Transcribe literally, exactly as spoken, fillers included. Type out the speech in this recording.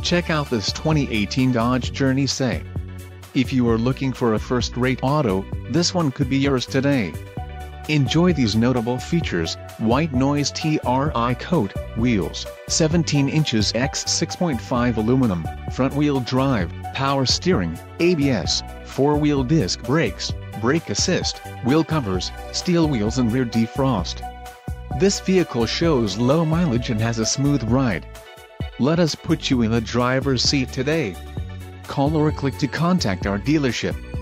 Check out this twenty eighteen Dodge Journey S E. If you are looking for a first-rate auto, this one could be yours today. Enjoy these notable features: white noise T R I coat, wheels, seventeen inches by six point five aluminum, front-wheel drive, power steering, A B S, four-wheel disc brakes, brake assist, wheel covers, steel wheels and rear defrost. This vehicle shows low mileage and has a smooth ride. Let us put you in the driver's seat today. Call or click to contact our dealership.